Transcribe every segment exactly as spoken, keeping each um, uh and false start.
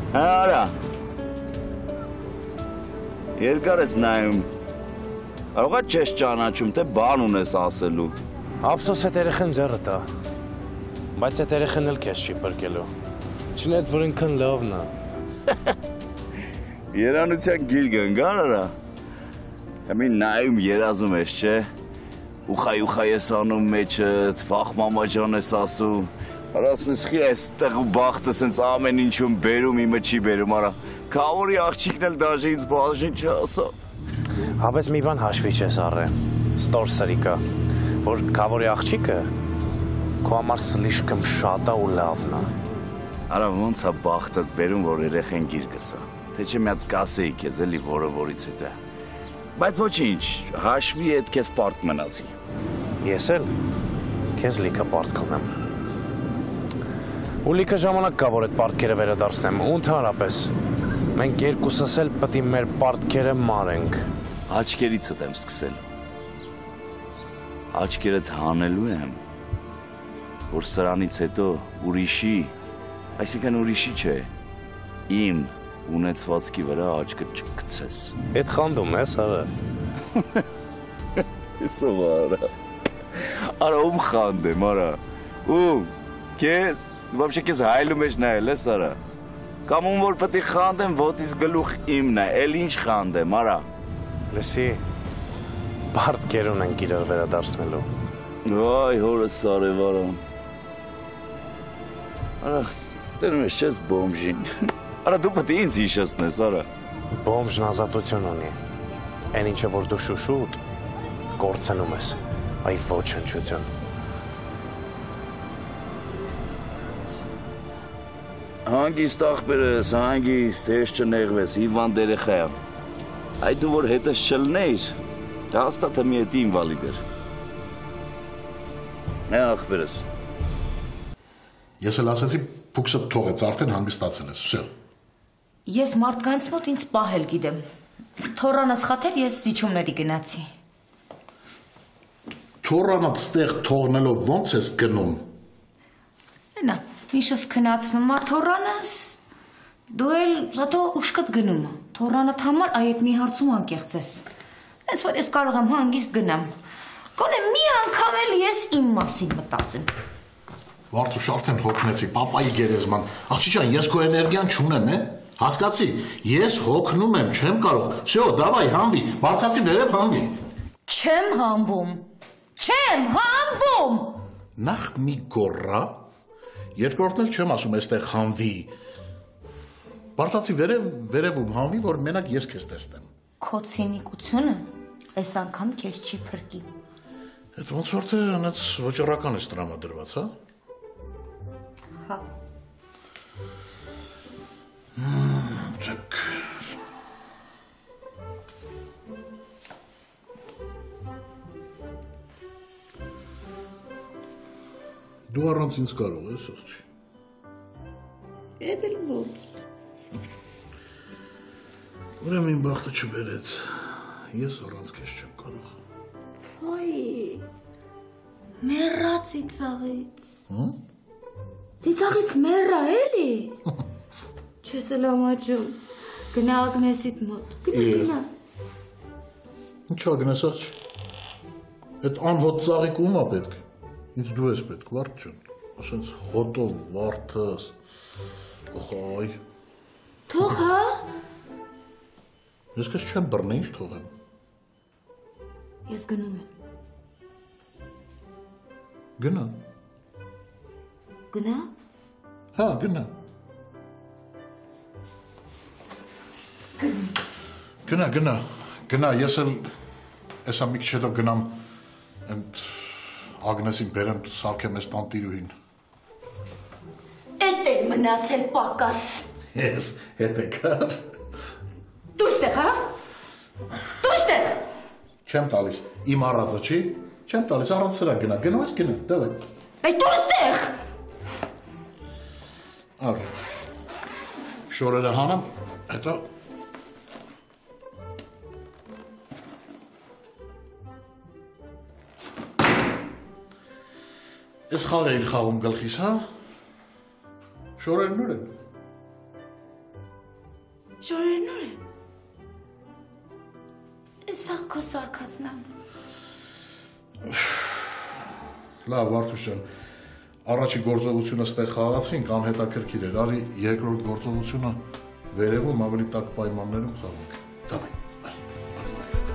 Հա արա։ Երկար ես նայում։ Կարող է չես ճանաչում, թե բան ունես ասելու։ Ափսոս է երեխան ձեռը տա։ Բայց այդ երեխան էլ քեզ չի փրկելու։ Չնայած որ ինքն լավն է։ Երանության գիլ գնգար արա։ Համին նայում երազում ես, չէ։ Ուխայ ուխայ ես անում մեջդ, վախ մամաջան ես ասում։ Արասում ես խի այստեղ ու բախտը սենց ամեն ինչում բերում, իմը չի բերում, արա։ Կավորի աղջիկն էլ դաժե ինձ բաժին չասավ։ Հապես մի բան հաշվի չես առե, ստոր սրիկա, որ կավորի աղջիկը քո համար սլիշկում շատ է ու լավն է։ Արա ոնց է բախտդ բերում, որ երեխեն գիր գսա, թե չէ մի հատ կասեի քեզ էլի որը որից հետո։ Բայց ոչինչ, հաշվի հետ քեզ պարտ մնացի։ Ես էլ քեզ լիքը պարտ կունեմ։ Ու լիքը ժամանակ կա, որ այդ պարտքերը վերադարձնեմ, ու ընդհանրապես մենք երկուսս էլ պետք է մեր պարտքերը մարենք։ Աչքերիցդ եմ սկսել։ Աչքերդ հանելու եմ, որ սրանից հետո ուրիշի, այսինքն ուրիշի չէ, իմ ունեցվածքի վրա աչքը չգցես։ Էդ խանդում ես, արա։ Իսով արա։ Արա ում խանդեմ, արա։ Ում, կեզ, վաբշե կեզ հայլում ես նայել ես, արա։ Կամ ում որ պետք է խանդեմ, ոտից գլուխ իմն է, էլ ինչ խանդեմ, արա։ Լսի, պարտքերուն ենք իրար վերադարձնելու։ Այ հորս արև, արա։ Արա, տերում ես չես բոմժին։ Արա դու պետք է ինձ հիշեցնես, արա։ Բոմժն ազատություն ունի։ Այն ինչը որ դու շուշուտ կորցնում ես, այ ոչնչություն։ Հանգիստ աղբեր ես, հանգիստ, հեշ չնեղվես, հիվանդ երեխա է։ Այ դու որ հետս չլնեիր, դա հաստատ մի հետի ինվալիդ էր։ Է աղբեր ես։ Ես էլ ասեցի փուքսը թողեց, արդեն հանգստացել ես, վсё։ Ես մարդկանց մոտ ինձ պահել գիտեմ։ Թորանս խաթել ես զիջումների գնացի։ Թորանդ ստեղ թողնելով ոնց ես գնում։ Այնա, միշս քնացնում ա թորանս, դու էլ զատո ուշքդ գնում։ Թորանդ համար այդ մի հարցում անկեղծ ես։ Այս որ ես կարող եմ հանգիստ գնամ։ Գոնե մի անգամ էլ ես իմ մասին մտածեմ։ Վարդուշ արդեն հոգնեցի, պապայի գերեզման, աղջի ջան, ես քո էներգիան չունեմ, է, հասկացի, ես հոգնում եմ, չեմ կարող, վсё, դավայ, հանվի, բարձացի վերև հանվի։ Չեմ հանվում, չեմ հանվում։ Նախ մի գոռա, երկրորդն էլ չեմ ասում, այստեղ հանվի։ Բարձացի վերև, վերևում հանվի, որ մենակ ես քեզ տեսնեմ։ Քո ցինիկությունը այս անգամ քեզ չի փրկի։ Այդ ոնց որ թե այնց ոճռական է տրամադրված, հա։ Հա։ Չեք։ Դու առանց ինձ կարող ես, աղջի։ Էդ էլ ոնց։ Ուրեմն իմ բախտը չբերեց, ես առանց քեզ չեմ կարող։ Հայ, մեռա ծիծաղից։ Հմ? Ծիծաղից մեռա էլի։ Չես էլ ամաչում, գնա Ագնեսիդ մոտ, գնա, գնա։ Ինչ Ագնես աղջ, այդ անհոտ ծաղիկ ում ա պետք, ինձ դու ես պետք, վարդ ջան, ասենց հոտով վարդս, օխայ։ Թող հա։ Ես քեզ չեմ բռնի, ինչ թողեմ։ Ես գնում եմ։ Գնա։ Գնա։ Հա, գնա։ Գնա, գնա, գնա, ես էլ էսա մի քիչ հետո գնամ ընդ Ագնեսին բերեմ սարքեմ ես տանտիրուհին։ Էդ է մնացել պակաս։ Ես հետ եկավ։ Դու ստեղ, հա։ Դու ստեղ։ Չեմ տալիս, իմ առածը չի, չեմ տալիս, առած սրա գնա, գնու ես գնա, դավայ։ Այդ դու ստեղ։ Ար, շորերը հանեմ, հետո ես խաղ էիր խաղում գլխիս, հա, շորերն ուր են, Ժորենուր է։ Սա քո սարքածն է։ Լավ, Վարդուշյան, առաջի գործողությունը ստեղ խաղացինք, անհետաքրքիր էր, արի երկրորդ գործողությունը վերևում ավելի տաք պայմաններում խաղանք։ Դավայ, արի, արի,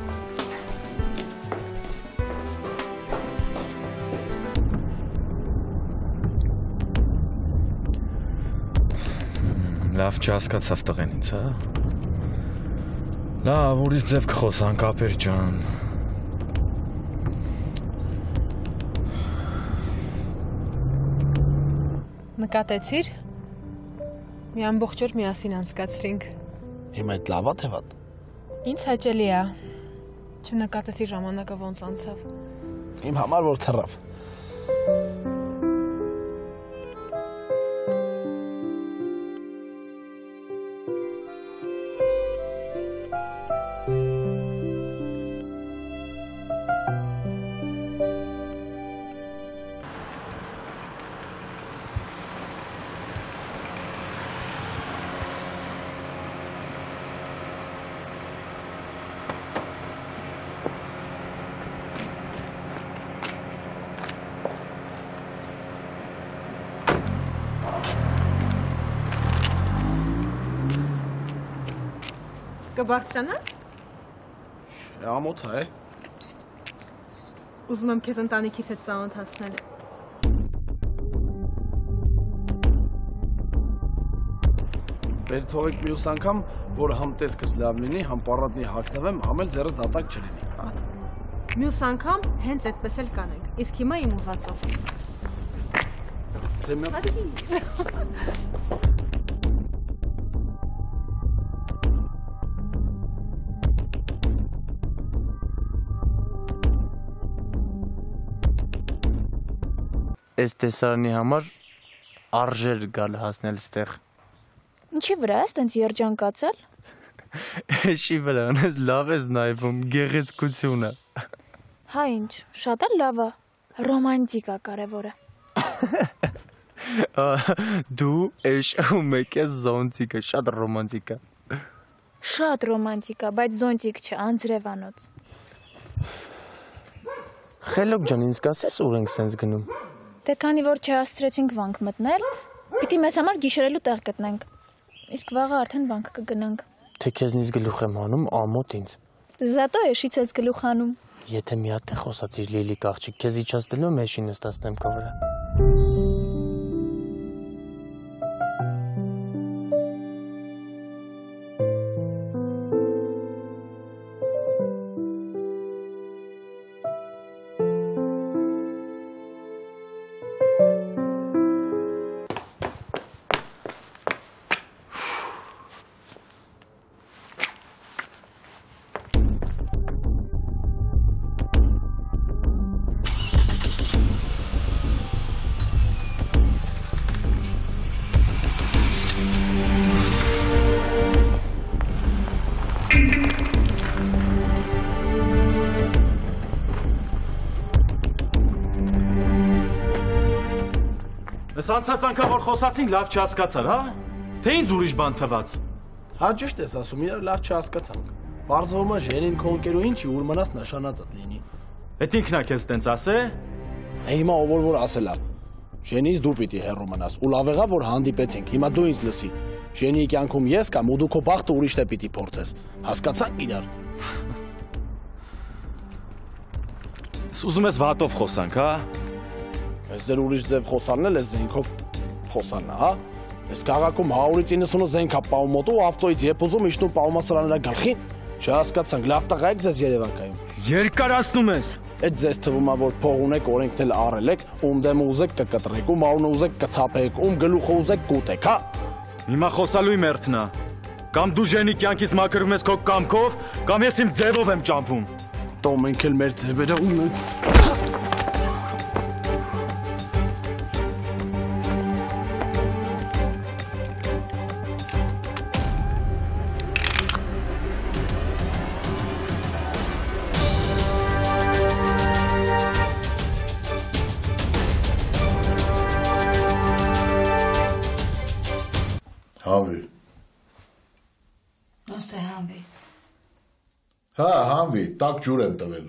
արի։ Լավ չհասկացավ տղեն ինձ, հա։ Լավ, ուրիշ ձև կխոսանք, ապեր ջան։ Նկատեցիր։ Մի ամբողջ օր միասին անցկացրինք։ Հիմա այդ լավա թե վատ։ Ինձ հաճելի է։ Չնկատեցի ժամանակը ոնց անցավ։ Իմ համար որ թռավ։ Կբարձրանաս։ Ամոթ է։ Ուզում եմ քեզ ընտանիքիս հետ ծանոթացնել։ Բեր թողեք մյուս անգամ, որ համ տեսքս լավ լինի, համ պառատնի հագնվեմ, համ էլ ձեռս դատակ չլինի։ Մյուս անգամ հենց այդպես էլ կանենք։ Իսկ հիմա իմ ուզածով։ Դե մի Այս տեսարանի համար արժեր գալ հասնել ստեղ։ Ինչի վրա ես տենց երջանկացել։ Էշի վրա, անես լավ ես նայվում, գեղեցկությունը։ Հա ինչ, շատ էլ լավ է, ռոմանտիկա կարևորը։ Դու էշ ու մեկ ես զոնտիկը, շատ ռոմանտիկա։ Շատ ռոմանտիկա, բայց զոնտիկ չէ, անձրևանոց։ Խելոք ջան, ինձ կասես ուր ենք սենց գնում։ Դե քանի որ չհասցրեցինք վանք մտնել, պիտի մեզ համար գիշերելու տեղ գտնենք։ Իսկ վաղը արդեն վանք կգնանք։ Թե քեզնից գլուխ եմ անում, ամոթ ինձ։ Զատո էշից ես գլուխ անում։ Եթե մի հատ է խոսացիր լիլիկ աղջիկ, քեզ իջացնելու եմ էշի նստացնեմ քո վրա։ Ես անցած անգամ որ խոսացին լավ չհասկացար, հա? Թե ինձ ուրիշ բան թվաց։ Հա ճիշտ ես ասում, իրար լավ չհասկացանք։ Պարզվում է Ժենին քո ընկերու ինչի ուր մնաց նշանածդ լինի։ Էդ ինքն է քեզ տենց ասե։ Հիմա ով որ ասել է։ Ժենից դու պիտի հեռու մնաս։ Ու լավ եղավ որ հանդիպեցինք։ Հիմա դու ինձ լսի։ Ժենի կյանքում ես կամ ու դու քո բախտը ուրիշ դե պիտի փորձես։ Հասկացանք իրար։ Ուզում ես վատով խոսանք, հա? Ես ձեր ուրիշ ձև խոսալն էլ ես զենքով խոսալն է, հա։ Ես քաղաքում հարյուրից իննսունը զենք է պահում մոտու, ավտոից եփ ուզում իշտում պահումասրաներա գլխին։ Չհասկացանք, լավ տղա եք ձեզ երևակայում։ Երկարացնում ես։ Այդ ձեզ թվում է որ փող ունեք, օրենքն էլ առել եք, ում դեմ ուզեք կկտրեք, ում արունը ուզեք կթափեք, ում գլուխը ուզեք կուտեք, հա։ Հիմա խոսալու իմ երթն է։ Կամ դու Ժենի կյանքից մաքրվում ես քո կամքով, կամ ես իմ ձևով եմ ճամփում։ Տո մենք էլ մեր ձևերը ունենք։ Հավի, Ոստե հանվի։ Հա, հանվի, տակ ջուր են տվել։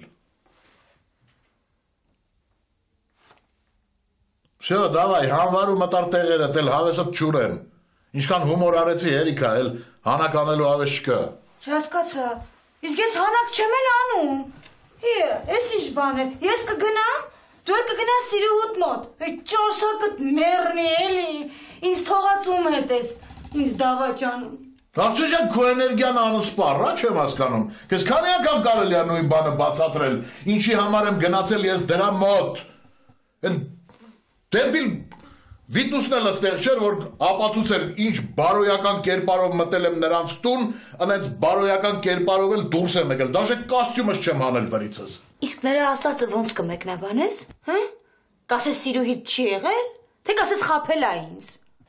Всё, давай, հանվարու մտար տեղերը, դել հավեսդ ջուր են։ Ինչքան հումոր արեցի հերիքա, էլ հանակ անելու հավես չկա։ Չհասկացա, իսկ ես հանակ չեմ էլ անում։ Հի, ես ինչ բան է, ես կգնամ, դու էլ կգնաս սիրուհուդ մոտ։ Այդ ճաշակդ մեռնի էլի, ինձ թողածում հետ ես, ինձ դավաճանում։ Աղջի ջան, քո էներգիան անսպառ, հա չեմ հասկանում։ Քեզ քանի անգամ կարելի է նույն բանը բացատրել, ինչի համար եմ գնացել ես դրա մոտ։ Այն դեբիլ Վիտուսն էլ ստեղ չէր, որ ապացուցեր ինչ բարոյական կերպարով մտել եմ նրանց տուն, անենց բարոյական կերպարով էլ դուրս եմ եկել, դաշե կոստյումս չեմ հանել վրիցս։ Իսկ նրա ասածը ոնց կմեկնաբանես, հա? Կասես սիրուհիդ չի եղել, թե կասես խաբել ա ինձ։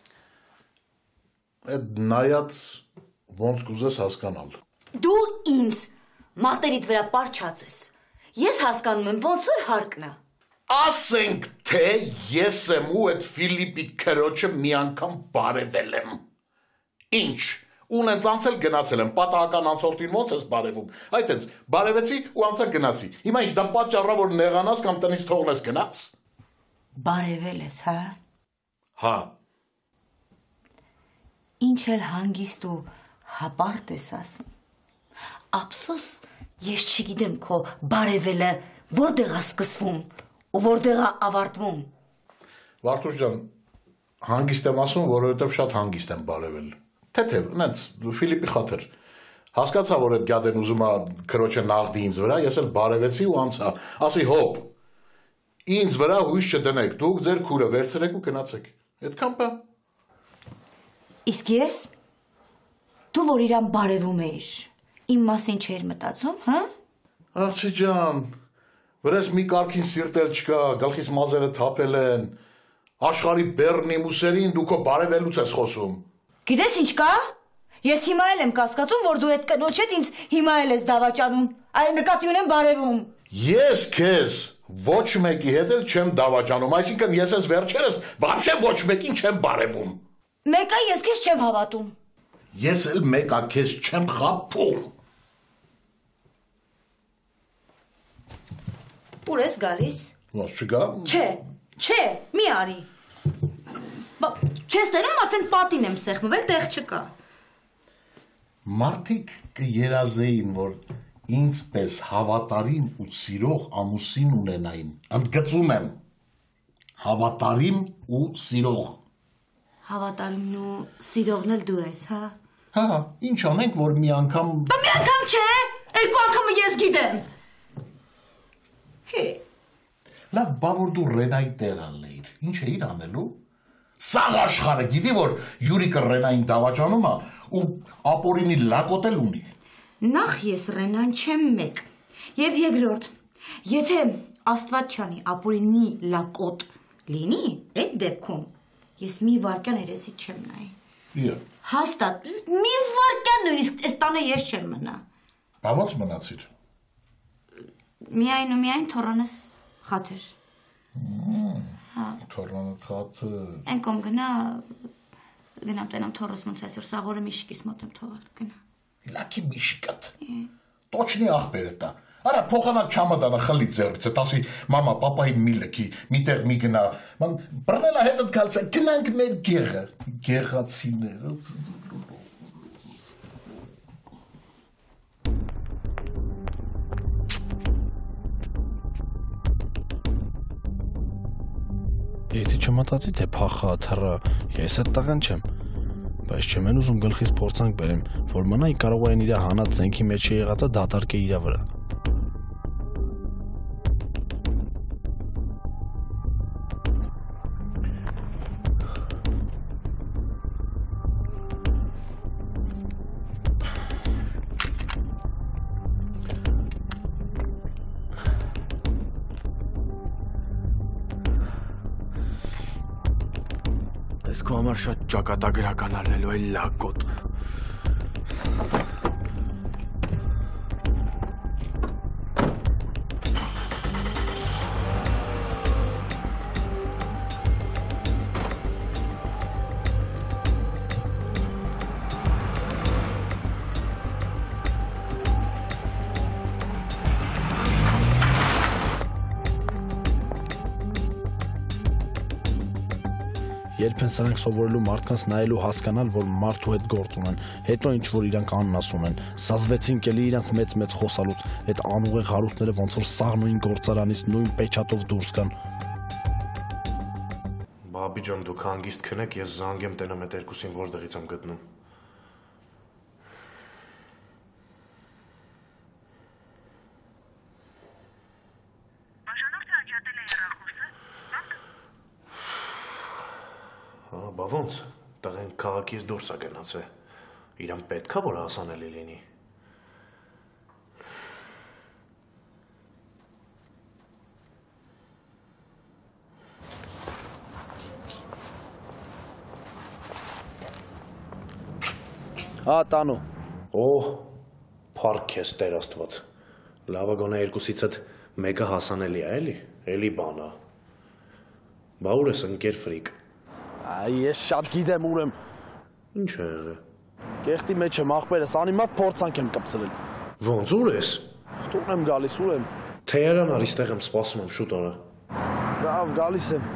Այդ նայած ոնց կուզես հասկանալ։ Դու ինձ մատերիդ վրա պարչած ես։ Ես հասկանում եմ ոնց որ հարկն է։ Ասենք թե ես եմ ու այդ Ֆիլիպի քրոջը մի անգամ բարևել եմ։ Ինչ, ունենց անցել գնացել եմ, պատահական անցորդին ոնց ես բարևում։ Այդ էս բարևեցի ու անցա գնացի։ Հիմա ինչ դա պատճառա որ նեղանաս կամ տնից թողնես գնաս։ Բարևել ես, հա։ Հա։ Ինչ էլ հանգիստ ու հապարտ ես ասում։ Ափսոս ես չգիտեմ քո բարևելը որտեղ է սկսվում ու որտեղ է ավարտվում։ Վարդուշ ջան, հանգիստ եմ ասում, որովհետև շատ հանգիստ եմ բարևել։ Թեթև, նենց Ֆիլիպի խաթր։ Հասկացա, որ այդ գադեն ուզում է քրոջը նաղդի ինձ վրա, ես էլ բարևեցի ու անցա։ Ասի հոп։ Ինձ վրա հույս չդնեք, դուք ձեր քուրը վերցրեք ու գնացեք։ Այդքան բա։ Իսկ ես դու որ իրան բարևում էիր, իմ մասին չէր մտածում, հա? Աղջի ջան, վրես մի կարգին սիրտ էլ չկա, գլխիս մազերը թափել են, աշխարհի բեռնի մուսերին դու քո բարևելուց ես խոսում։ Գիտես ինչ կա? Ես հիմա էլ եմ կասկածում, որ դու այդ կնոջ հետ ինձ հիմա էլ ես դավաճանում, այ նկատի ունեմ բարևում։ Ես քեզ ոչ մեկի հետ էլ չեմ դավաճանում, այսինքն ես ես վերջերս вообще ոչ մեկին չեմ բարևում։ Մեկը ես քեզ չեմ հավատում։ Ես էլ մեկա քեզ չեմ խաբում։ Ուր ես գալիս։ Ոնց չգա։ Չէ, չէ, մի արի։ Բա չես տերում արդեն պատին եմ սեղմվել, տեղ չկա։ Մարդիկ կերազեին, որ ինձ պես հավատարիմ ու սիրող ամուսին ունենային։ Ընդգծում եմ։ Հավատարիմ ու սիրող։ Հավատարիմն ու սիրողն էլ դու ես, հա։ Հա, ինչ անենք, որ մի անգամ։ Բա մի անգամ չէ, երկու անգամը ես գիտեմ։ Հե։ Լավ, բա որ դու Ռենայի տեղ անեիր, ինչ էիր անելու։ Սաղ աշխարհը գիտի, որ Յուրիկը Ռենային դավաճանում է ու ապորինի լակոտել ունի։ Նախ ես Ռենան չեմ մեկ։ Եվ երկրորդ, եթե Աստված չանի ապորինի լակոտ լինի, այդ դեպքում ես մի վարկյան երեսից չեմ նայի։ Իա։ Հաստատ, մի վարկյան նույնիսկ այս տանը ես չեմ մնա։ Բա ո՞նց մնացիր։ Միայն ու միայն թոռանս խաթր։ Հա։ Թոռանը խաթր։ Այն կոմ գնա, գնամ տենամ թոռս ոնց այսօր սաղորը միշիկիս մոտ եմ թողել, գնա։ Լաքի միշիկդ։ Точно ախպեր է դա։ Արա փոխանա չամադանը խլի ձեռքից, ասի մամա, պապային մի լքի, միտեղ մի գնա։ Ման բռնելա հետդ գալցա, գնանք մեր գեղը, գեղացիները։ Եթե չմտածի թե փախա, թռա, ես այդ տղան չեմ։ Բայց չեմ էլ ուզում գլխից փորձանք բերեմ, որ մնայի կարող են իր հանած զենքի մեջ եղածը դատարկե իր վրա։ Ես քո համար շատ ճակատագրական արնելու է լակոտ։ Արդեն սրանք սովորելու մարդկանց նայելու հասկանալ, որ մարդու հետ գործ ունեն, հետո ինչ որ իրանք աննասում են, սազվեցին կելի իրանք մեծ-մեծ խոսալուց, այդ անուղեղ հարուստները ոնց որ սաղ նույն գործարանից նույն պեչատով դուրս գան։ Բաբի ջան, դուք հանգիստ քնեք, ես զանգեմ տենամ այդ երկուսին որտեղից եմ գտնում։ Բա ոնց, տղեն քաղաքից դուրս է գնացել, իրան պետք է որ հասանելի լինի։ Հա, տանու։ Օ, փառք քեզ Տեր Աստված։ Լավը գոնե երկուսից հետ մեկը հասանելի է, էլի, էլի բան է։ Բա ուր ես ընկեր ֆրիկ։ Այ ես շատ գիտեմ ուր եմ։ Ինչ է եղել։ Կեղտի մեջ եմ ախպերս, անիմաստ փորձանք եմ կպցրել։ Ոնց ուր ես։ Տուն եմ գալիս, ուր եմ։ Թեհրան արի, ստեղ եմ սպասում եմ, շուտ արա։ Լավ, գալիս եմ։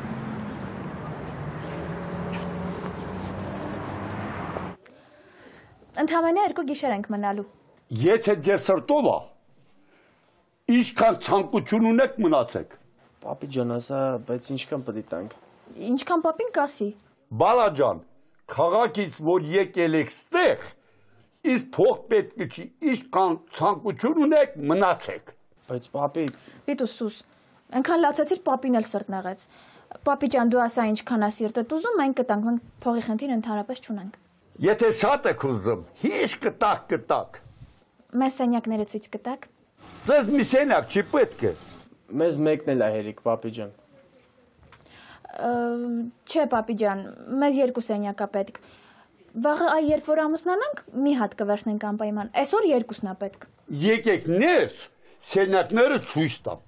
Ընդհանրապես երկու գիշեր ենք մնալու։ Եթե ձեր սրտով է, ինչքան ցանկություն ունեք մնացեք։ Պապի ջան, ասա, բայց ինչքան պետք է տանք։ Ինչքան պապին կասի։ Բալաջան, քաղաքից որ եկել եք ստեղ, իսկ փող պետք չի, ինչքան ցանկություն ունեք մնացեք։ Բայց պապի Պիտու սուս։ Այնքան լացեցիր պապին էլ սրտն եղեց։ Պապի ջան, դու ասա ինչքան է սիրտդ ուզում, մենք կտանք, մենք փողի խնդիր ընդհանրապես չունենք։ Եթե շատ եք ուզում, հիշ կտակ կտակ։ Մեզ սենյակները ցույց կտակ։ Ձեզ մի սենյակ չի պետք է։ մեզ մեկն էլ է հերիք, պապի ջան։ Չէ, պապի ջան, մեզ երկու սենյակ է պետք։ Վաղը այ երբ որ ամուսնանանք, մի հատ կվերցնենք անպայման։ Այսօր երկուսն է պետք։ Եկեք ներս, սենյակները ցույց տամ։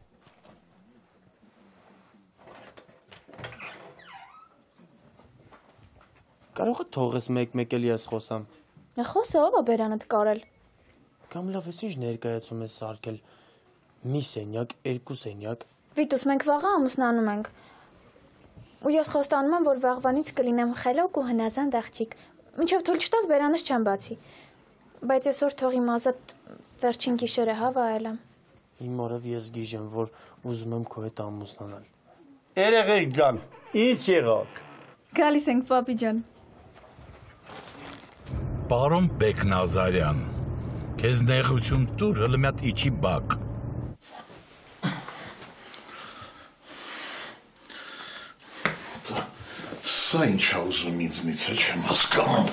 Կարող է թողես մեկ-մեկ էլ ես խոսամ։ Խոսը ով է բերանդ կարել։ Կամ լավ ես ինչ ներկայացում ես սարքել։ Մի սենյակ, երկու սենյակ։ Վիտուս, մենք վաղը ամուսնանում ենք։ Ու ես խոստանում եմ, որ վաղվանից կլինեմ խելոք ու հնազանդ աղջիկ։ Մինչև թույլ չտաս բերանս չեմ բացի։ Բայց այսօր թող իմ ազատ վերջին գիշերը հա վայել եմ։ Իմ օրով ես գիժեմ, որ ուզում եմ քո հետ ամուսնանալ։ Երեխեք ջան, ինչ եղաք։ Գալիս ենք, պապի ջան։ Պարոն Բեկնազարյան, քեզ նեղություն տուր, հələ մի հատ իջի բակ։ Սա ինչ է ուզում ինձնից է չեմ հասկանում։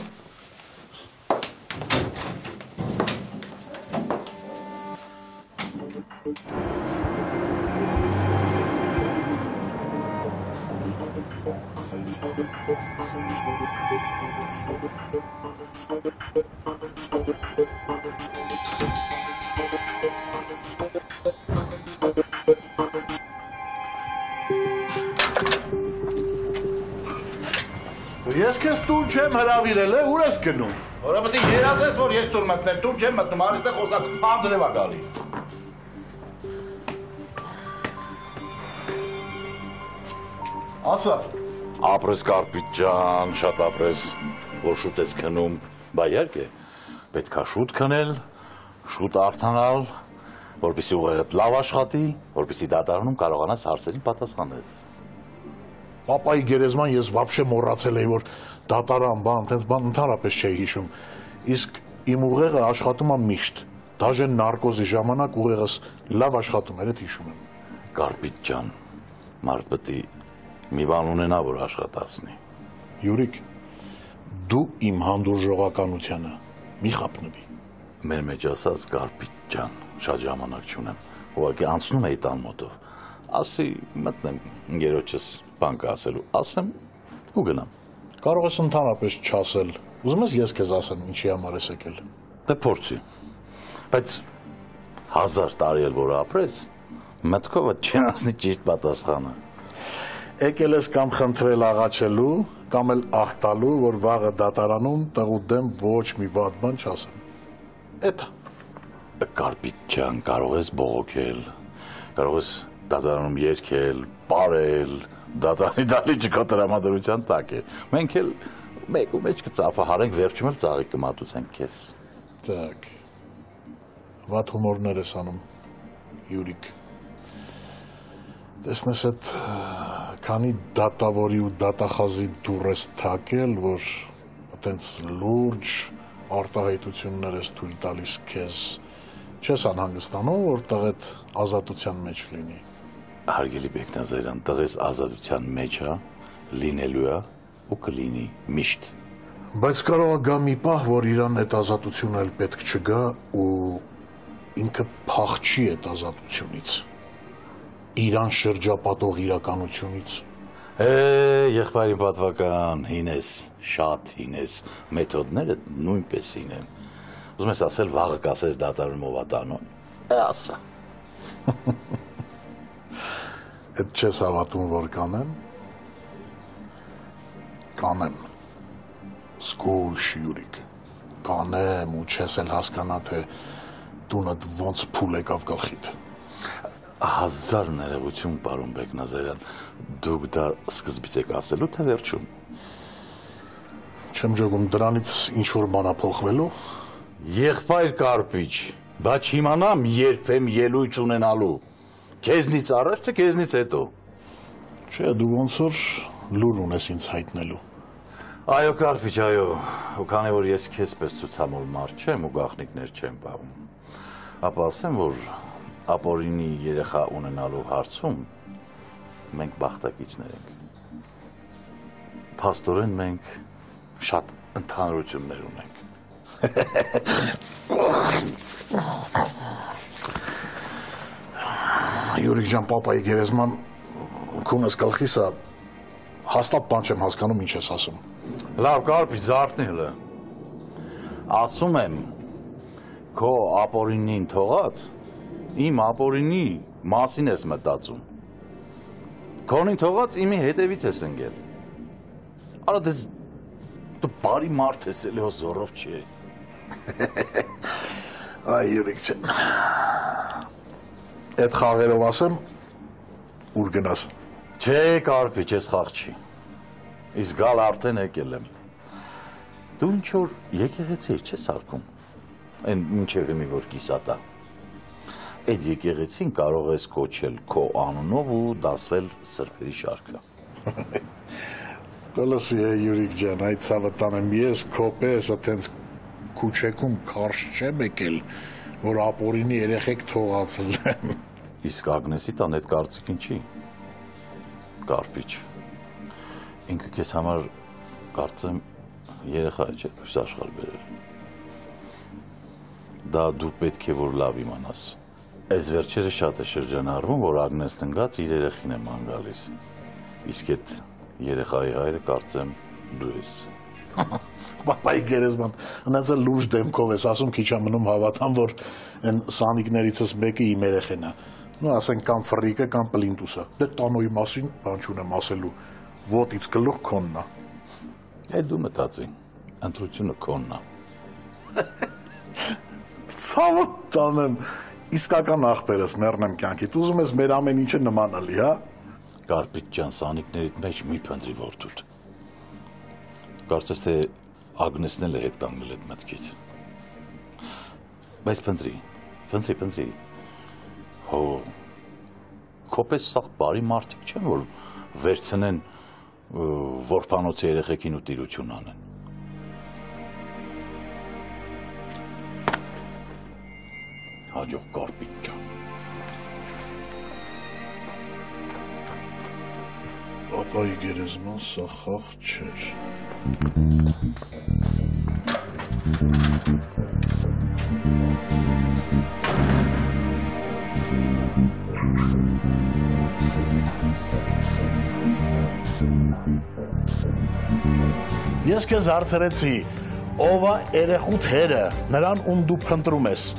Ես քեզ տուն չեմ հրավիրել, ուր ես գնում։ Որը պետք է երազես, որ ես տուն մտնեմ, տուն չեմ մտնում, արիստեղ խոսակ անձրև է գալի։ Ասա։ Ապրես Կարպիտ ջան, շատ ապրես, որ շուտ ես քնում, բա իհարկե, պետք է շուտ քնել, շուտ արդանալ, որպեսզի ուղեղդ լավ աշխատի, որպեսզի դատարանում կարողանաս հարցերին պատասխանես։ Պապայի գերեզման ես վաբշե մոռացել էի, որ դատարան բան, տենց բան ընդհանրապես չէի հիշում։ Իսկ իմ ուղեղը աշխատում է միշտ։ Դաժե նարկոզի ժամանակ ուղեղս լավ աշխատում էր, այդ հիշում եմ։ Կարպիտ ջան, մարդ պետք է մի բան ունենա, որ աշխատացնի։ Յուրիկ, դու իմ հանդուրժողականությանը մի խափնվի։ Մեր մեջ ասած Կարպիտ ջան, շատ ժամանակ չունեմ։ Ուղղակի անցնում էի տան մոտով։ Ասի մտնեմ ընկերոջս բան կասելու, ասեմ ու գնամ։ Կարող ես ընդհանրապես չասել։ Ուզում ես ես քեզ ասեմ ինչի համար ես եկել։ Դե փորձի։ Բայց հազար տարի էլ որ ապրես, մտքովը չանցնի ճիշտ պատասխանը։ Եկել ես կամ խնդրել աղաչելու, կամ էլ աղտալու, որ վաղը դատարանում տղու դեմ ոչ մի վատ բան չասեմ։ Էդ Կարպիտ ջան, կարող ես բողոքել, կարող ես դատարանում երգել, պարել, Դատարանի դալիճը քո տրամադրության տակ է։ Մենք էլ մեկ ու մեջ կծափահարենք, վերջում էլ ծաղիկ կմատուցենք քեզ։ Так. Վատ հումորներ ես անում, Յուրիկ։ Տեսնես այդ քանի դատավորի ու դատախազի դուռ ես թակել, որ այտենց լուրջ արտահայտություններ ես թույլ տալիս քեզ, չես անհանգստանում, որ տղեդ ազատության մեջ լինի։ Հարգելի Բեկնազարյան, տղես ազատության մեջ է, լինելու է ու կլինի միշտ։ Բայց կարող է գա մի պահ, որ իրան այդ ազատությունը էլ պետք չգա ու ինքը փախչի այդ ազատությունից, իրան շրջապատող իրականությունից։ Է, եղբայրին պատվական, հին ես, շատ հին ես, մեթոդները նույնպես հին են։ Ուզում ես ասել, վաղը կասես դատարանում ով է տանում, է ասա։ Այդ չես հավատում, որ կանեմ։ Կանեմ։ Սկուլ Յուրիկ։ Կանեմ ու չես էլ հասկանա, թե տունդ ոնց փուլ եկավ գլխիդ։ Հազար ներողություն, պարոն Բեկնազարյան, դուք դա սկզբից եք ասելու, թե վերջում։ Չեմ ջոգում դրանից ինչ-որ բան է փոխվելու։ Եղբայր Կարպիչ, բայց իմանամ երբեմ ելույթ ունենալու։ Քեզնից առաջ, թե քեզնից հետո։ Չէ, դու ոնց որ լուր ունես ինձ հայտնելու։ Այո, Կարպիչ, այո, ու քանի որ ես քեզ պես ցուցամոլ մարդ չեմ ու գաղտնիքներ չեմ պահում, ապա ասեմ, որ ապօրինի երեխա ունենալու հարցում մենք բախտակիցներ ենք։ Փաստորեն մենք շատ ընդհանրություններ ունենք։ Յուրիկ ջան, պապայի գերեզման քունս գլխիս է, հաստատ բան չեմ հասկանում, ինչ ես ասում։ Լավ, Կարպիչ, զարթնի հլը։ Ասում եմ, քո ապօրինին թողած, իմ ապօրինի մասին ես մտածում։ Քոնին թողած իմի հետևից ես ընկել։ Արա դες դու բարի մարդ ես էլի հո զորով չի։ Այ Յուրիկ ջան։ Այդ խաղերով ասեմ, ուր գնաս։ Չէ, Կարպիչ, ես խաղ չի։ Իսկ գալ արդեն եկել եմ։ Դու ինչ որ եկեղեցի չես արկում։ Այն մինչև իմի որ կիսատա։ Այդ եկեղեցին կարող ես կոչել քո անունով ու դասվել սրբերի շարքը։ Դոլասի է Յուրիկ ջան, այդ ցավը տանեմ ես քո պես այտենց քուչեքում քարշ չեմ եկել, որ ապօրինի երեխեք թողածել եմ։ Իսկ Ագնեսի տան այդ կարծիքին չի։ Կարպիչ։ Ինքը քեզ համար կարծեմ երեխա չէ, աշխարհ բերել։ Դա դու պետք է որ լավ իմանաս։ Այս վերջերը շատ է շրջանառվում, որ Ագնեսն ընկած իր երեխին է ման գալիս։ Իսկ այդ երեխայի հայրը կարծեմ դու ես։ Պապայի գերեզման, հնացը լուրջ դեմքով ես ասում, քիչ է մնում հավատամ, որ այն սանիկներիցս մեկը իմ երեխեն է։ Ну, ասենք կամ ֆրիկը, կամ պլինտուսը։ Դե տանոյի մասին բան չունեմ ասելու, ոտից գլուխ քոնն է։ Այդ դու մտածի, ընտրությունը քոնն է։ Ցավը տանեմ, իսկական ախպերս մեռնեմ կյանքիդ, ուզում ես մեր ամեն ինչը նմանալի, հա։ Կարպիչ ջան, սանիկներիդ մեջ մի փնտրի որդուդ։ Կարծես թե Ագնեսն էլ է հետ կանգնել այդ մտքից։ Բայց փնտրի, փնտրի, փնտրի։ Հո, քոպես սաղ բարի մարդիկ չեն, որ վերցնեն որբանոցի երեխեքին ու տիրություն անեն։ Հաջող Կարպիչ ջան։ Պապայի գերեզման սա խաղ չէր։ Ես քեզ հարցրեցի, ով է երեխուդ հերը, նրան ում դու փնտրում ես։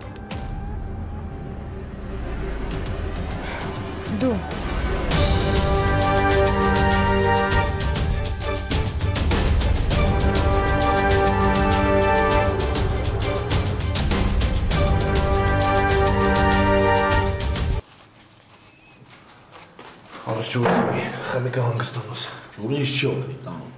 Դու։ Առաջ ջուրսի։ Խմիկը հանգստանոս։ Ջուրը ինչ չի օգնի, տանում։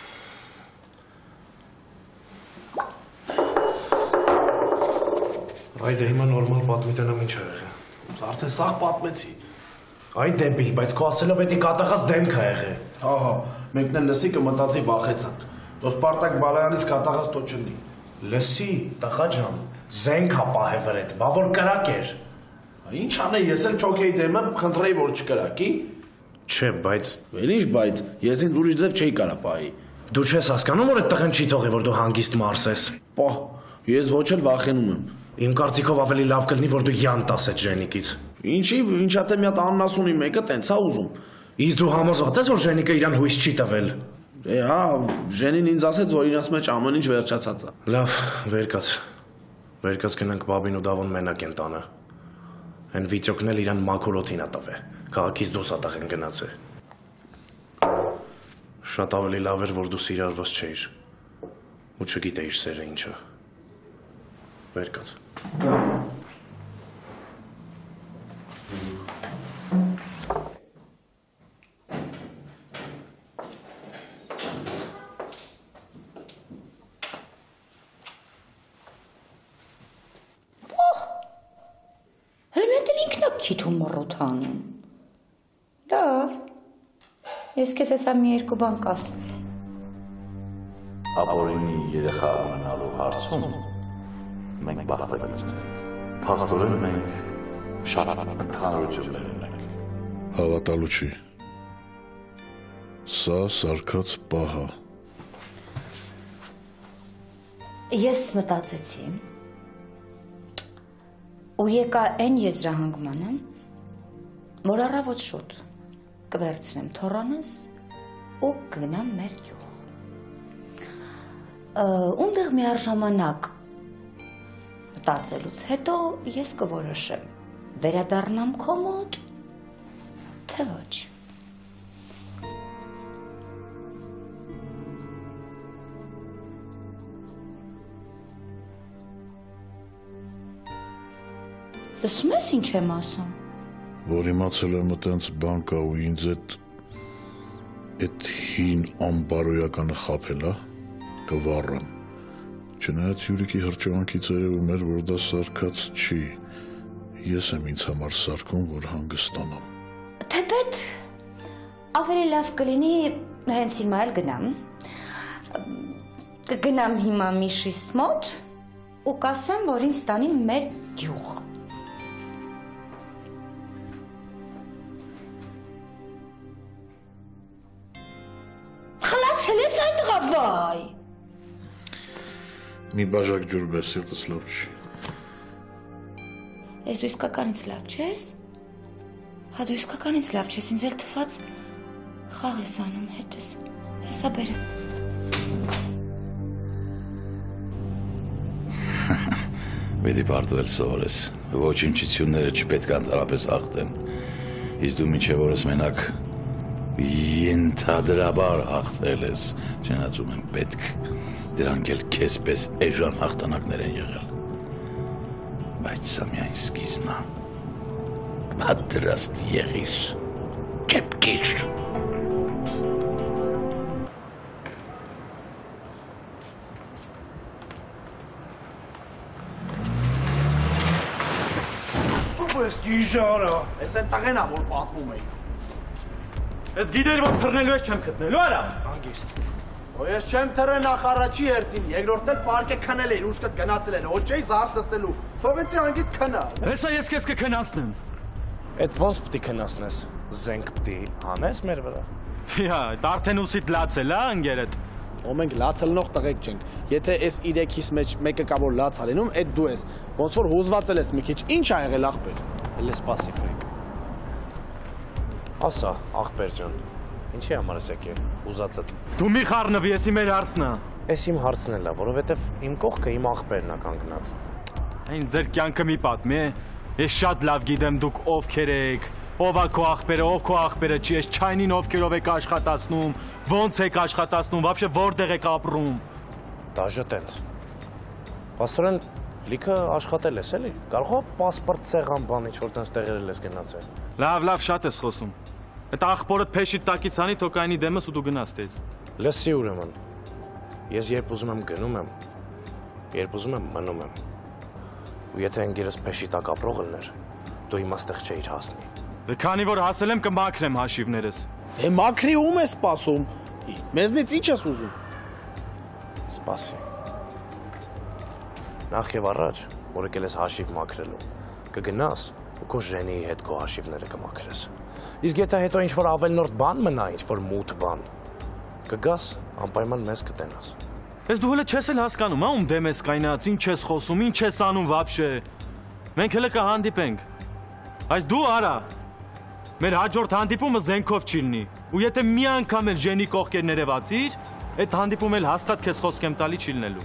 Այ դե հիմա նորմալ պատմիտենամ ինչ ա եղել։ Արդեն սաղ պատմեցի։ Այ դեբիլ, բայց քո ասելով էդի կատաղած դեմք ա եղել։ Ահա, մենք էլ լսի կմտածի վախեցանք։ Դո Սպարտակ Բալայանից կատաղած տո չնի։ Լսի, տղա ջան, զենք ա պահե վրետ, բա որ կրակ էր։ Ինչ անե, ես էլ չոքեի դեմը խնդրեի, որ չկրակի։ Չէ, բայց Էլ ինչ բայց, ես ինձ ուրիշ ձև չէի կարա պահի։ դու չես հասկանում, որ այդ տղեն չի թողի, որ դու հանգիստ մարսես։ Պահ, ես ոչ էլ վախենում եմ։ Իմ կարծիքով ավելի լավ կլինի, որ դու յան տաս այդ Ժենիկից։ Ինչի, ինչա թե մի հատ աննասունի մեկը տենց ա ուզում։ Իսկ դու համոզված ես, որ Ժենիկը իրան հույս չի տվել։ Է, հա, Ժենին ինձ ասեց, որ իրաց մեջ ամեն ինչ վերջացած է։ Լավ, վեր կաց։ Վեր կաց գնանք Բաբին ու Դավոն մենակ են տանը։ Այն վիճոկն էլ իրան մաքուլոթին ա տվել։ Քաղաքից դուրս ա տաղեն գնացել։ Շատ ավելի լավ էր, որ դու սիրարված չէիր։ Ու չգիտեիր սերը ինչը։ Վեր կաց։ Քիթում մռութանում։ Լավ։ Ես քեզ հեսա մի երկու բան կասեմ։ Ապորինի երեխա ունենալու հարցում մենք բախտակից ենք։ Փաստորեն մենք շատ ընդհանրություններ ունենք։ Հավատալու չի։ Սա սարքած պահ է։ Ես մտածեցի ու եկա այն եզրահանգմանը, որ առավոտ շուտ կվերցնեմ թոռանս ու կգնամ մեր գյուղ։ Ունդեղ միառժամանակ մտածելուց հետո ես կորոշեմ վերադառնամ քո մոտ, թե ոչ։ Լսում ես ինչ եմ ասում։ Որ իմացել եմ տենց բան կա ու ինձ այդ այդ հին անբարոյականը խաբել է, կվառեմ։ Չնայած Յուրիկի հրճվանքի ծերևում էր, որ դա սարքած չի։ Ես եմ ինձ համար սարքում, որ հանգստանամ։ Թեպետ ավելի լավ կլինի հենց հիմա էլ գնամ։ Կգնամ հիմա Միշիս մոտ ու կասեմ, որ ինձ տանի մեր գյուղ։ Խլացել ես այդ ղավայ։ Մի բաժակ ջուր բեր, սիրտս լավ չի։ Ես դու իսկականից լավ չես։ Հա դու իսկականից լավ չես, ինձ էլ թվաց խաղ ես անում հետս։ Հեսա բերեմ։ Պետք է պարտվել սովորես։ Ոչնչությունները չպետք է անտարապես հաղթեն։ Իսկ դու միջև օրս մենակ ենթադրաբար հաղթել ես, չնայած եմ պետք, դրանք էլ քեզ պես էժան հաղթանակներ են եղել։ Բայց սա միայն սկիզբն է։ Պատրաստ եղիր, կեպկիր։ Ես գիժարա։ Ես են տղենա, որ պատմում էի։ Ես գիտեր, որ թռնելու ես չեմ գտնելու, արա։ Հանգիստ։ Ու ես չեմ թռել նախ առաջի հերթին, երկրորդն էլ պարկե քնել էր, ուշքդ գնացել էր, ոչ չէի զարթ նստելու։ Թողեցի հանգիստ քնա։ Հեսա ես քեզ կքնացնեմ։ Այդ ոնց պիտի քնացնես։ Զենք պիտի հանես մեր վրա։ Հա, արդեն ուսիդ լացել, հա, ընկերդ։ Ու մենք լացելնող տղեկ չենք։ Եթե այս իրեքից մեջ մեկը կա որ լաց ալենում, այդ դու ես։ Ոնց որ հուզվածել ես մի քիչ, ինչ ա եղել ախպեր։ Էլ ես պասիվ եք։ Ասա, ախպեր ջան, ինչի համար ես եկել, ուզածդ։ Դու մի խառնվի, եսի մեր հարցն է։ Էս իմ հարցն էլ է, որովհետև իմ կողքը իմ ախպերն է կանգնած։ Այն ձեր կյանքը մի պատմի է։ Ես շատ լավ գիտեմ դուք ովքեր եք, ով է քո ախպերը, ով քո ախպերը չի, ես չայնին ովքերով եք աշխատացնում, ոնց եք աշխատացնում, вообще որտեղ եք ապրում։ Դաժե տենց։ Պաստորեն լիքը աշխատել ես էլի։ Կարող է պասպորտ սեղան բան ինչ որ տենց տեղերել ես գնացել։ Լավ, լավ, շատ ես խոսում։ Այդ աղբորդ փեշի տակից անի թոկայինի դեմս ու դու գնաս տես։ Լսի ուրեմն։ Ես երբ ուզում եմ գնում եմ, երբ ուզում եմ մնում եմ։ Ու եթե ընկերս փեշի տակ ապրող ելներ, դու իմ աստեղ չէիր հասնի։ Դե քանի որ հասել եմ կմաքրեմ հաշիվներս։ Դե մաքրի ում ես սպասում։ Մեզնից ի՞նչ ես ուզում։ Սպասի։ Նախ եւ առաջ, որ եկել ես հաշիվ մաքրելու, կգնաս ու քո ժենիի հետ քո հաշիվները կմաքրես։ Իսկ եթե հետո ինչ-որ ավելնորդ բան մնա, ինչ-որ մութ բան, կգաս, անպայման մեզ կտենաս։ Ես դու հələ չես էլ հասկանում, ա ում դեմ ես կայնած, ինչ ես խոսում, ինչ ես անում վաբշե։ Մենք հələ կհանդիպենք։ Այս դու արա։ Մեր հաջորդ հանդիպումը զենքով չի լինի։ Ու եթե մի անգամ էլ ժենի կողքեր ներևացիր, այդ հանդիպումը էլ հաստատ քեզ խոսք եմ տալի չի լինելու։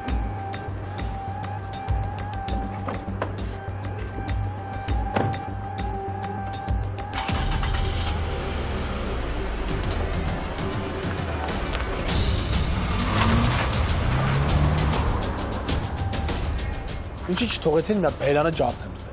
Ինչի չթողեցին մի հատ բերանը ջարդեմ ստեղ։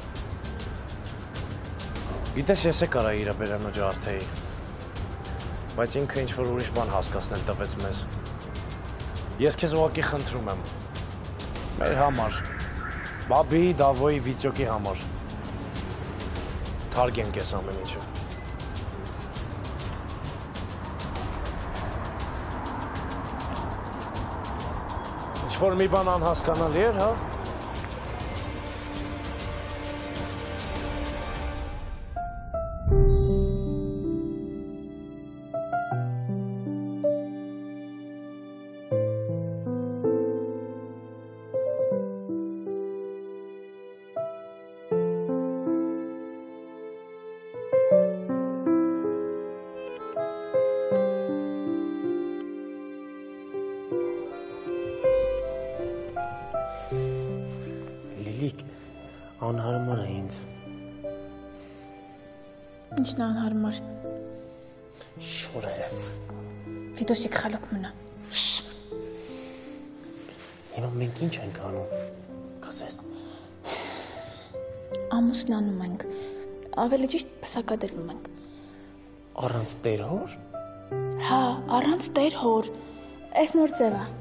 Գիտես ես է կարա իրա բերանը ջարդեի, բայց ինքը ինչ-որ ուրիշ բան հասկացնել տվեց մեզ։ Ես քեզ ուղղակի խնդրում եմ, մեր համար, Բաբի, Դավոյի, Վիծյոկի համար, թարգենք ես ամեն ինչը։ Ինչ-որ մի բան անհասկանալի էր, հա։ Անհարմար է ինձ։ Ինչն է անհարմար։ Շուրեր ես։ Վիդոսիկ խալոք մնա։ Հիմա մենք ինչ ենք անում, կասես։ Ամուսնանում ենք, ավելի ճիշտ պսակադրվում ենք։ Առանց տեր հոր։ Հա, առանց տեր հոր, ես նոր ձև է։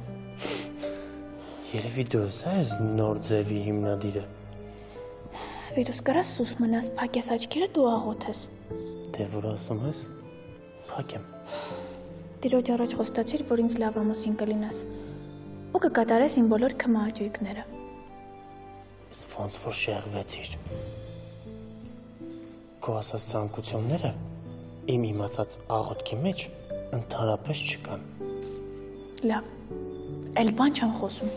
Երևի դու ես, հա, ես նոր ձևի հիմնադիրը։ Վիդոս կարաս սուս մնաս, փակ ես աչքերը դու աղոթ ես։ Դե որ ասում ես, փակ եմ։ Տիրոջ առաջ խոստացիր, որ ինձ լավ ամուսին կլինես։ Ու կկատարես իմ բոլոր քմահաճույքները։ Ես ոնց որ շեղվեցիր։ Քո ասած ցանկությունները իմ իմացած աղոթքի մեջ ընդհանրապես չկան։ Լավ, էլ բան չեմ խոսում։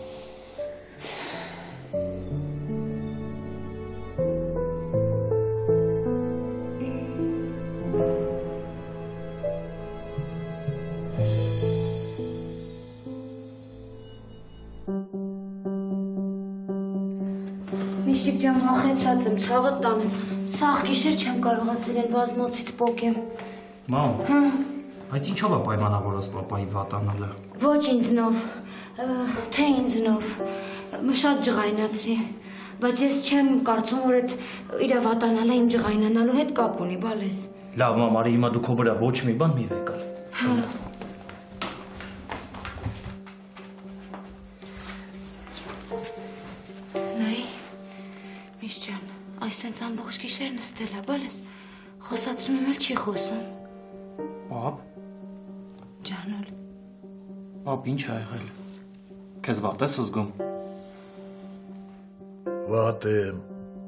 Միշիկ ջան, վախեցած եմ, ցավը տանեմ։ Սաղ գիշեր չեմ կարողացել են բազմոցից պոկեմ։ Մամ, բայց ինչով է պայմանավորած պապայի վատանալը։ Ոչ ինձնով, թե ինձնով, շատ ջղայնացրի, բայց ես չեմ կարծում, որ այդ իրա վատանալը իմ ջղայնանալու հետ կապ ունի, բալես։ Լավ, մամ, արի հիմա դու քո վրա ոչ մի բան մի վեկար։ Հա։ Այս սենց ամբողջ գիշեր նստել է, բալես, խոսացնում եմ էլ չի խոսում։ Պապ։ Ջանուլ։ Պապ, ինչ ա եղել։ Քեզ վատ ես զգում։ Վատ եմ։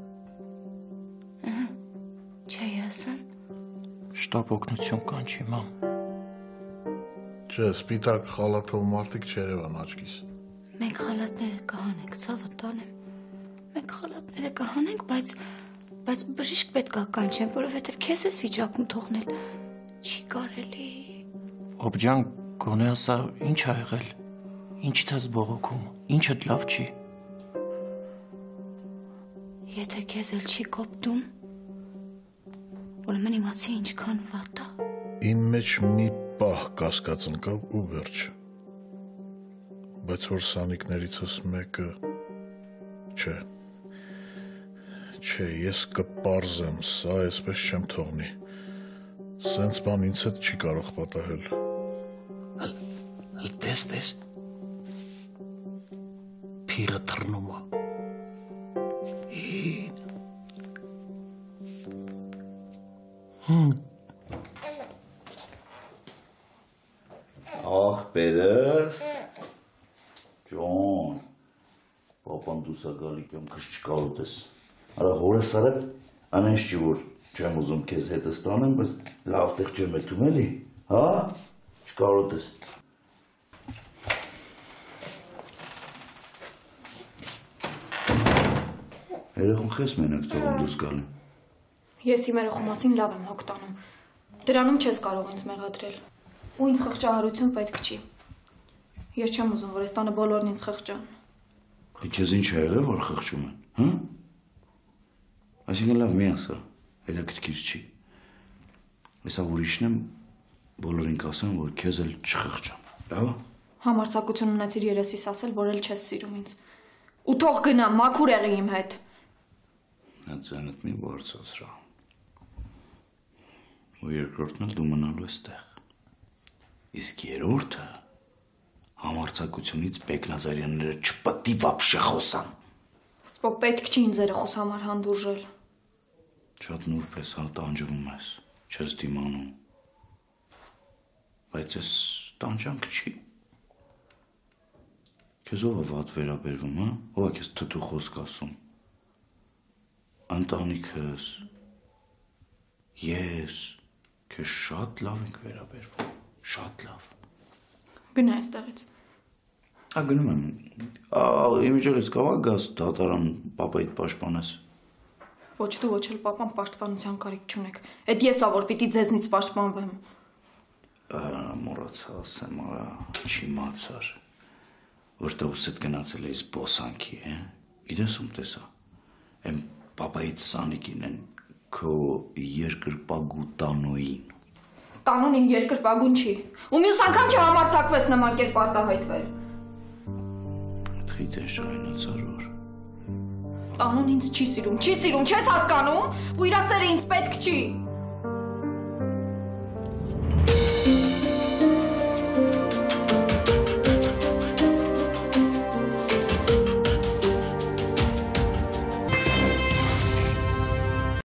Չի ասան։ Շտապ օգնություն կանչի, մամ։ Չէ, սպիտակ խալաթով մարդիկ չերևան աչքիս։ Մենք խալատները կհանենք, ցավը տանեմ։ Մենք խալատները կհանենք, բայց բայց բժիշկ պետք է կանչենք, որովհետև քեզ ես վիճակում թողնել։ Չի կարելի։ Պապ ջան, գոնե ասա, ինչ ա եղել։ Ինչից ես բողոքում։ Ինչը լավ չի։ Եթե քեզ էլ չի կոպտում, ուրեմն իմացի ինչքան վատ է։ Իմ մեջ մի պահ կասկած ընկավ ու վերջ։ Բայց որ սանիկներիցս մեկը չէ։ Չէ, ես կպարզեմ, սա այսպես չեմ թողնի։ Սենց բան ինձ հետ չի կարող պատահել։ Հəl տես, տես։ Փիղը թռնում է։ Ախպերս, Ջոն, պապան դուսա գալի կամ քեզ չկարոտ ես։ Արա հորս արև, անենց չի որ չեմ ուզում քեզ հետս տանեմ, բայց լավ տեղ չեմ էլթում էլի, հա, չկարոտ ես։ Երեխուն խես մենակ թողում դուս գալի։ Ես իմ երեխու մասին լավ եմ հոգ տանում։ Դրանում չես կարող ինձ մեղադրել։ Ու ինձ խղճահարություն պետք չի։ Ես չեմ ուզում, որ այս տանը բոլորն ինձ խղճան։ Քեզ ինչ ա եղել, որ խղճում են, հա? Այսինքն լավ մի ասա, հետաքրքիր չի։ Հեսա ուրիշն եմ, բոլորին կասեմ, որ քեզ էլ չխղճան, լավ է։ Համարձակություն ունեցիր երեսիս ասել, որ էլ չես սիրում ինձ։ Ու թող գնամ, մաքուր եղի իմ հետ։ Ձենդ մի բարձրացրա։ Ու երկրորդն էլ դու մնալու ես տեղ։ Իսկ երրորդը համարձակությունից Բեկնազարյանները չպետք է վաբշե խոսան։ Սպո պետք չի ինձ երեխուս համար հանդուրժել։ Շատ նուրբ ես, հա, տանջվում ես, չես դիմանում։ Բայց ես տանջանք չի։ Քեզ ով է վատ վերաբերվում, հա? Ով է քեզ թթու խոսք ասում։ Ընտանիքս, ես, քեզ շատ լավ ենք վերաբերվում, շատ լավ։ Գնա այստեղից։ Ա գնում եմ։ Ա իմիջորից կարող գաս դատարան պապայիդ պաշտպանես։ Ոչ դու, ոչ էլ պապան պաշտպանության կարիք չունեք։ Էդ եսա որ պիտի ձեզնից պաշտպանվեմ։ Մոռացա ասեմ, արա, չիմացար։ Որտեղ ուսդ գնացել էիս բոսանքի, է։ Գիտես ում տեսա։ Եմ պապայիդ Սանիկին են քո երկրպագու տանոյին։ Տանուն իմ երկրպագուն չի։ Ու մյուս անգամ չհամարձակվես նման կերպ արտահայտվել։ Այդ խիտ է շայնացար որ։ Տանուն ինձ չի սիրում, չի սիրում, չես հասկանում, ու իր սերը ինձ պետք չի։